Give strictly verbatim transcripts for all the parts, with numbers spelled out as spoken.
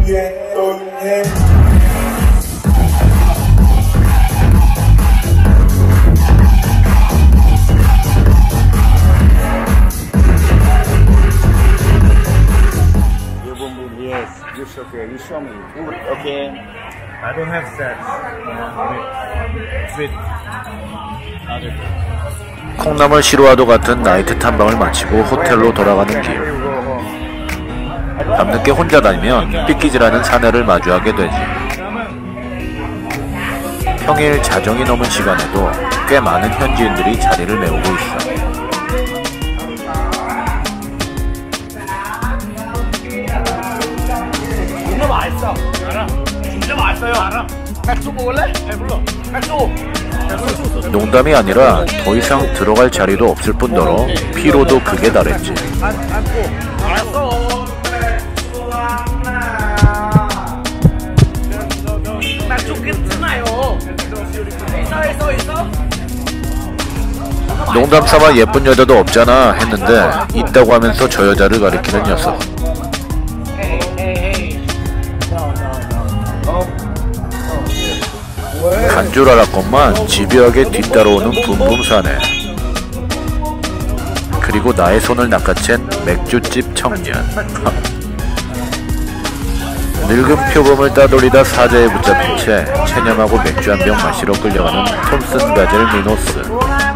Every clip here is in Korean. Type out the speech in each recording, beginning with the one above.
Yes, you show me. You show me. Okay. I don't have sex with, with other people. 콩나물 시루와도 같은 나이트 탐방을 마치고 호텔로 돌아가는 길. 밤늦게 혼자 다니면 삐끼질하는 사내를 마주하게 되지. 평일 자정이 넘은 시간에도 꽤 많은 현지인들이 자리를 메우고 있어. 진짜 맛있어. 알아. 진짜 맛있어요. 알아. 백수 먹을래? 배불러. 백수. 농담이 아니라 더 이상 들어갈 자리도 없을 뿐더러 피로도 극에 달했지. 앉고. 알았어. 백수 괜찮아요. 있어 있어 있어. 농담 삼아 예쁜 여자도 없잖아 했는데 있다고 하면서 저 여자를 가리키는 녀석. 간 줄 알았건만 집요하게 뒤따라오는 붐붐 사내. 그리고 나의 손을 낚아챈 맥주집 청년. 늙은 표범을 따돌리다 사자에 붙잡힌 채 체념하고 맥주 한 병 마시러 끌려가는 톰슨 가젤 미노스.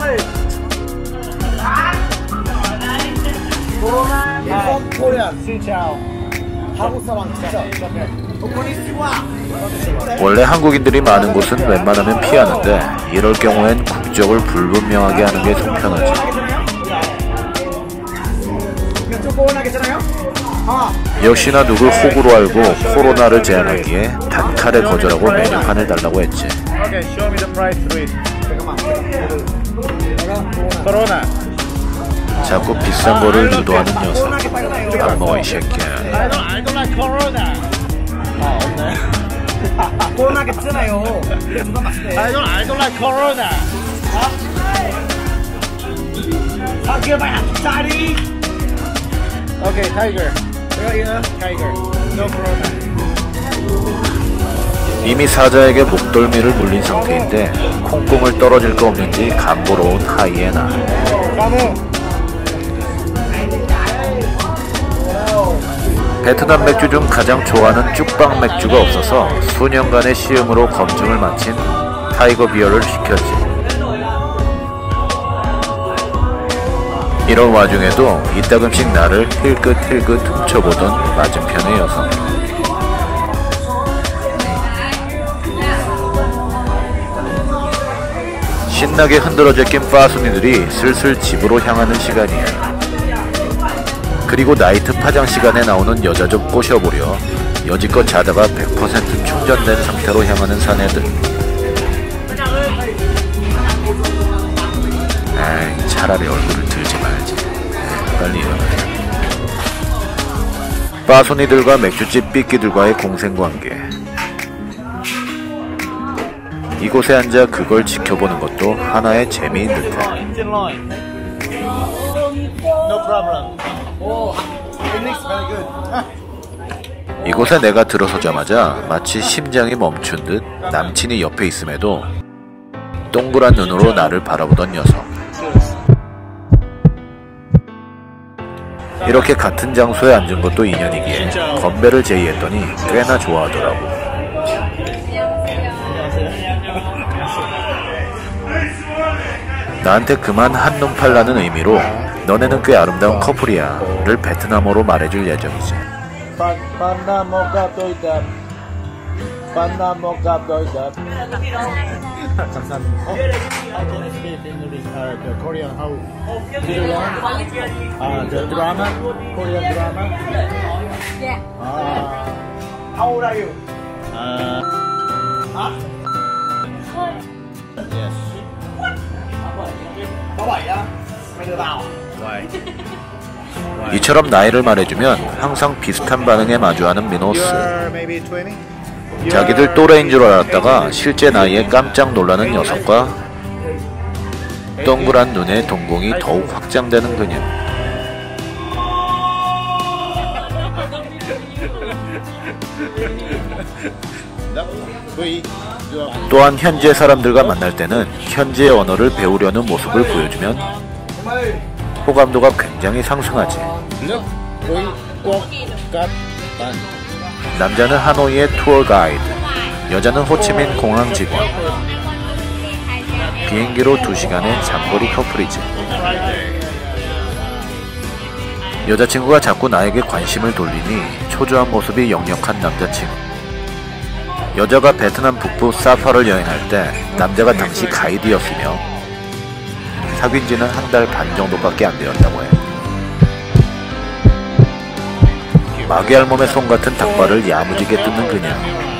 원래 한국인들이 많은 곳은 웬만하면 피하는데 이럴 경우엔 국적을 불분명하게 하는 게 속편하지. 역시나 누굴 호구로 알고 코로나를 제한하기에 단칼에 거절하고 메뉴판을 달라고 했지. 자꾸 비싼 거를 유도하는 녀석. 안 먹어 이 새끼야. 코로나 괜찮아요. 누가 봤을 I don't, I don't like Corona. 사귀어봐야 짜리. Okay, Tiger. Tiger. No Corona. 이미 사자에게 목덜미를 물린 상태인데 콩콩을 떨어질 거 없는지 간보러 온 하이에나. 베트남 맥주 중 가장 좋아하는 쭉방 맥주가 없어서 수년간의 시음으로 검증을 마친 타이거 비어를 시켰지. 이런 와중에도 이따금씩 나를 힐끗힐끗 훔쳐보던 맞은편의 여성. 신나게 흔들어 제낀 빠순이들이 슬슬 집으로 향하는 시간이야. 그리고 나이트 파장 시간에 나오는 여자 좀 꼬셔보려 여지껏 자다가 백 퍼센트 충전된 상태로 향하는 사내들. 에이, 차라리 얼굴을 들지 말지. 에이, 빨리 일어나. 빠순이들과 맥주집 삐끼들과의 공생관계. 이곳에 앉아 그걸 지켜보는 것도 하나의 재미인 듯해. No problem. Oh, it looks very good. 이곳에 내가 들어서자마자 마치 심장이 멈춘 듯 남친이 옆에 있음에도 동그란 눈으로 나를 바라보던 녀석. 이렇게 같은 장소에 앉은 것도 인연이기에 건배를 제의했더니 꽤나 좋아하더라고. 나한테 그만 한눈 팔라는 의미로 너네는 꽤 아름다운 커플이야 를 베트남어로 말해줄 예정이지. How old are you? 이처럼 나이를 말해주면 항상 비슷한 반응에 마주하는 미노스. 자기들 또래인 줄 알았다가 실제 나이에 깜짝 놀라는 녀석과 동그란 눈에 동공이 더욱 확장되는 그녀. 또한 현지의 사람들과 만날 때는 현지의 언어를 배우려는 모습을 보여주면 호감도가 굉장히 상승하지. 남자는 하노이의 투어 가이드, 여자는 호치민 공항 직원. 비행기로 두 시간의 장거리 커플이지. 여자친구가 자꾸 나에게 관심을 돌리니 초조한 모습이 역력한 남자친구. 여자가 베트남 북부 사파를 여행할 때 남자가 당시 가이드였으며 사귄 지는 한 달 반 정도밖에 안 되었다고 해. 마귀 알몸의 손 같은 닭발을 야무지게 뜯는 그녀.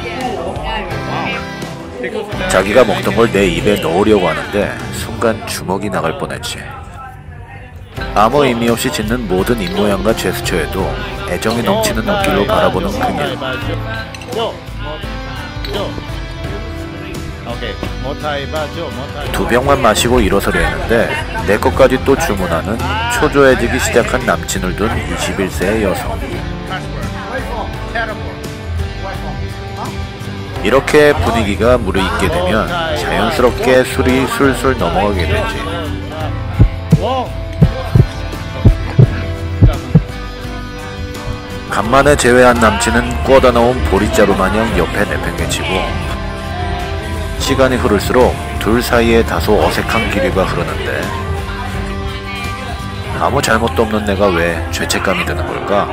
자기가 먹던 걸 내 입에 넣으려고 하는데 순간 주먹이 나갈 뻔했지. 아무 의미 없이 짓는 모든 입모양과 제스처에도 애정이 넘치는 눈길로 바라보는 그녀. 두 병만 마시고 일어서려 했는데 내 것까지 또 주문하는 초조해지기 시작한 남친을 둔 이십일 세의 여성. 이렇게 분위기가 무르익게 되면 자연스럽게 술이 술술 넘어가게 되지. 간만에 제외한 남친은 꿔다 놓은 보릿자루 마냥 옆에 내팽개치고 시간이 흐를수록 둘 사이에 다소 어색한 기류가 흐르는데 아무 잘못도 없는 내가 왜 죄책감이 드는 걸까?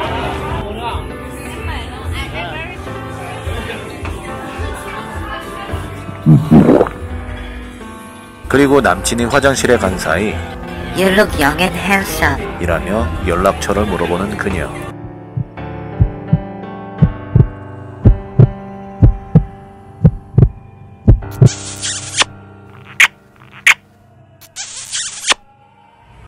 그리고 남친이 화장실에 간 사이 You look young and handsome. 이라며 연락처를 물어보는 그녀.